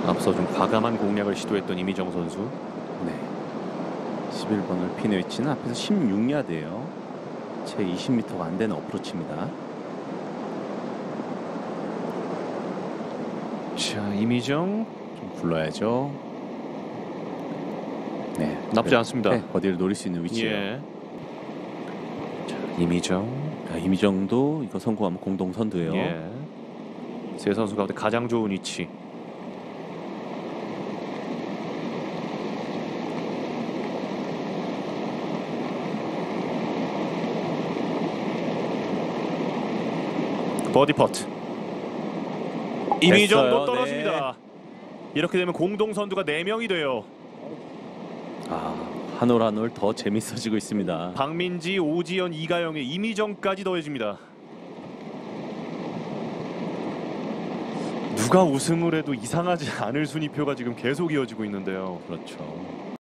앞서 좀 과감한 공략을 시도했던 이미정 선수. 네. 11번을 핀의 위치는 앞에서 16야드예요. 채 20m가 안 되는 어프로치입니다. 자, 이미정 좀 굴러야죠. 네, 나쁘지 않습니다. 네, 버디를 노릴 수 있는 위치예요. 예. 자, 이미정. 이미정도 이거 성공하면 공동 선두예요. 예. 세 선수 가운데 가장 좋은 위치. 버디 퍼트. 이미정도 떨어집니다. 네. 이렇게 되면 공동 선두가 4명이 돼요. 한 올 한 올 더 재밌어지고 있습니다. 박민지, 오지연, 이가영의 이미정까지 더해집니다. 누가 우승을 해도 이상하지 않을 순위표가 지금 계속 이어지고 있는데요. 그렇죠.